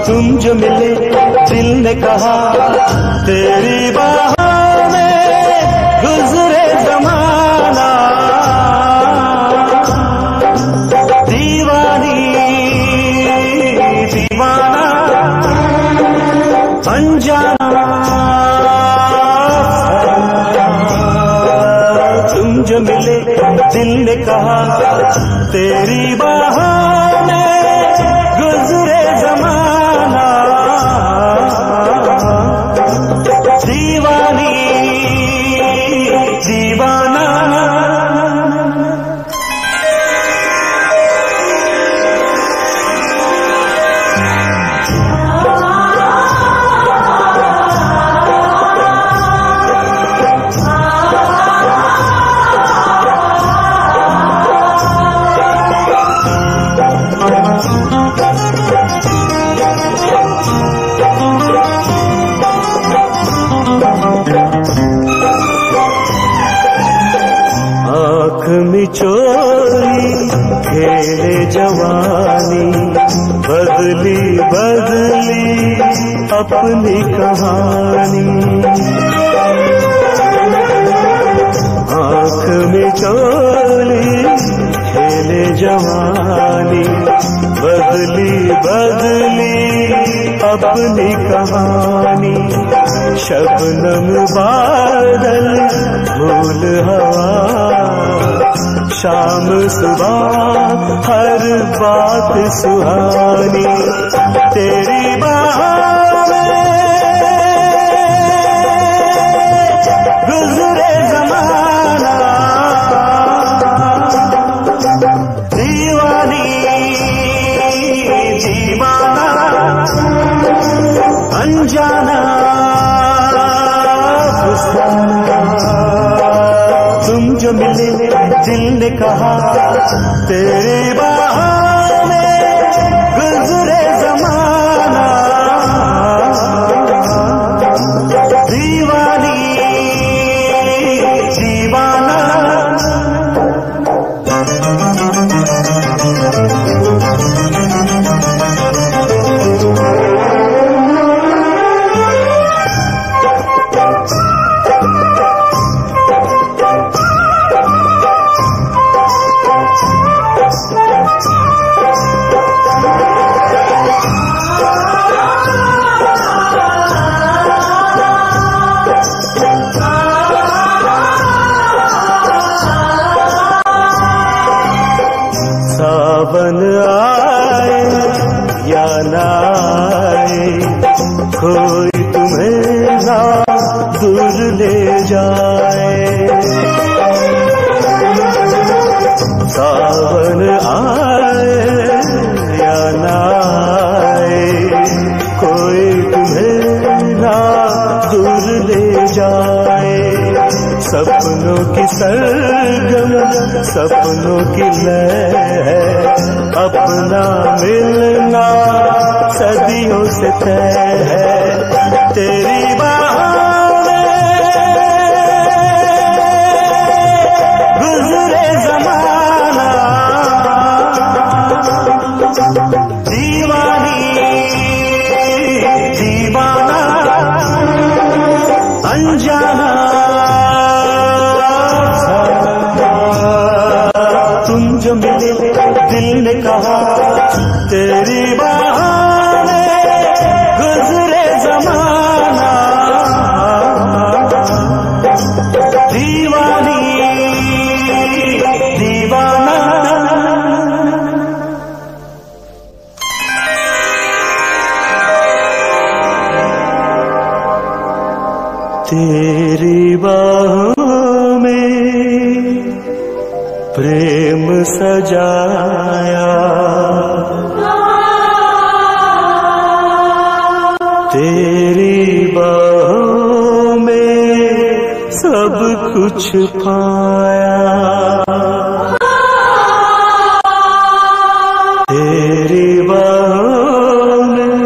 तुम जो मिले दिल ने कहा तेरी बाहों में गुजरे ज़माना, दीवानी दीवाना अनजाना। तुम जो मिले दिल ने कहा तेरी बाहों में गुजरे ज़माना, दीवानी दीवाना। आँख में चोरी खेले जवानी, बदली बदली अपनी कहानी। आँख में चोरी खेले जवानी, बदली बदली अपनी कहानी। शबनम बादल फूल हवा, शाम सुबह हर बात सुहानी। तेरी बाहों में गुजरे ज़माना, दीवानी दीवाना अनजाना तुम जो मिले दिल ने कहा तेरी बाहों में गुजरे ज़माना, दीवानी दीवाना। सावन आए या ना आए, कोई तुम्हें ना दूर ले जाए। सावन आए या ना आए, कोई तुम्हें ना दूर ले जाए। सपनों की सरगम सपनों की लय, अपना मिलना सदियों से तय है। तेरी बाहों में गुजरे ज़माना, दीवानी दीवाना अनजाना। तुम जो मिले दिल ने कहा तेरी बाहों में गुजरे ज़माना, दीवानी दीवाना। तेरी बाहों में प्रेम सजाया, तेरी बाहों में सब कुछ पाया। तेरी बाहों में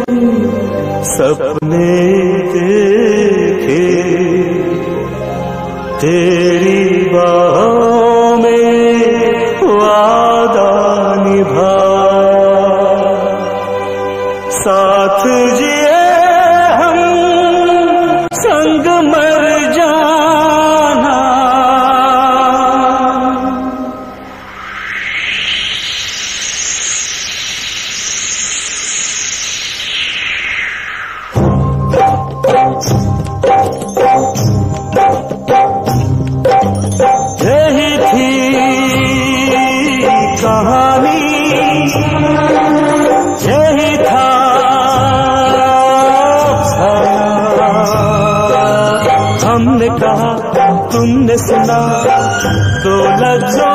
सपने देखे, तेरी बाहों में वादा निभाया। साथ जिए हम संग मर जाना। यही थी कहानी, यही था हमने कहा तुमने सुना, तो लफ्ज़ों